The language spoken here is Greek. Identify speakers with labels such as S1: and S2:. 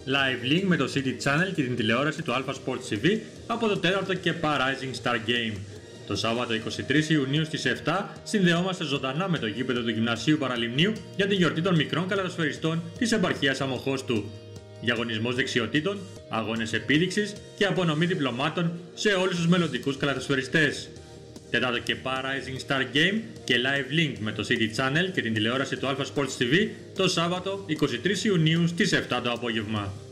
S1: Live link με το City Channel και την τηλεόραση του Alpha Sports TV από το 4ο και Rising Star Game. Το Σάββατο 23 Ιουνίου στις 7 συνδεόμαστε ζωντανά με το γήπεδο του Γυμνασίου Παραλιμνίου για την γιορτή των μικρών καλαθοσφαιριστών της επαρχίας Αμοχώστου. Διαγωνισμός δεξιοτήτων, αγώνες επίδειξης και απονομή διπλωμάτων σε όλους τους μελλοντικούς καλαθοσφαιριστές. 4ο και Rising Star Game και Live Link με το City Channel και την τηλεόραση του Alpha Sports TV το Σάββατο 23 Ιουνίου στις 7 το απόγευμα.